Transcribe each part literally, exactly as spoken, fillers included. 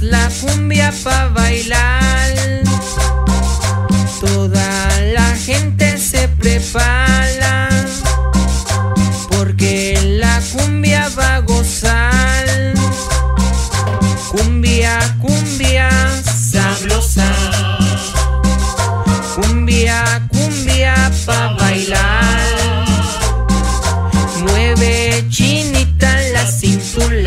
la cumbia pa' bailar. Toda la gente se prepara, porque la cumbia va a gozar. Cumbia, cumbia sabrosa, cumbia, cumbia pa' bailar. Mueve chinita la cintura.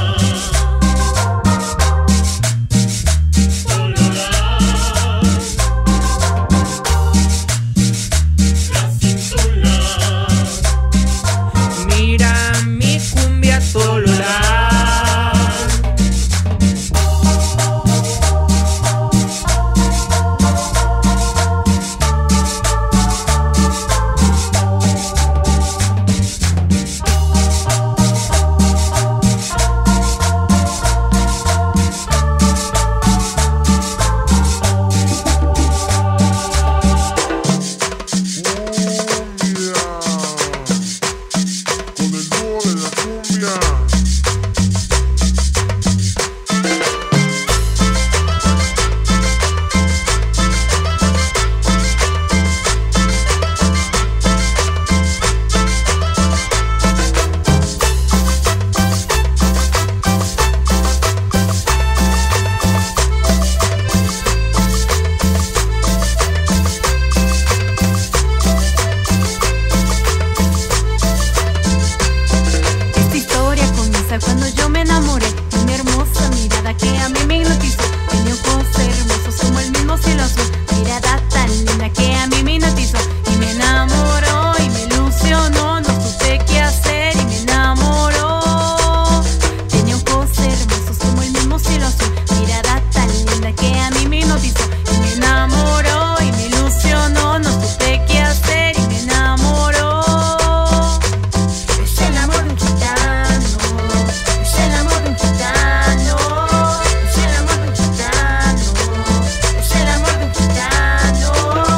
Cuando yo me enamoré de una hermosa mirada que a mí me hipnotizó. Tenía ojos hermosos como el mismo cielo azul, mirada tan linda que a mí me hipnotizó. Y me enamoró y me ilusionó, no supe qué hacer y me enamoró. Tenía ojos hermosos como el mismo cielo azul, mirada tan linda que a mí me hipnotizó. Y me enamoró y me ilusionó, no supe qué hacer y me enamoró. Es el amor de un gitano, es el amor de un gitano, es el amor de un gitano, es el amor de un gitano.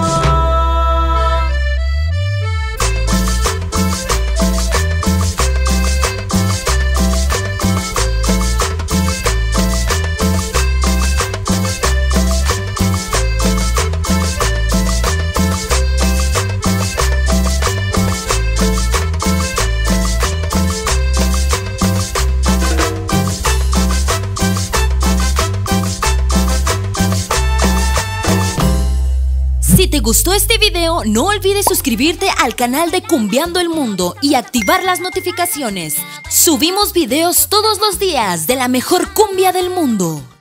Si te gustó este video, no olvides suscribirte al canal de Cumbiando el Mundo y activar las notificaciones. Subimos videos todos los días de la mejor cumbia del mundo.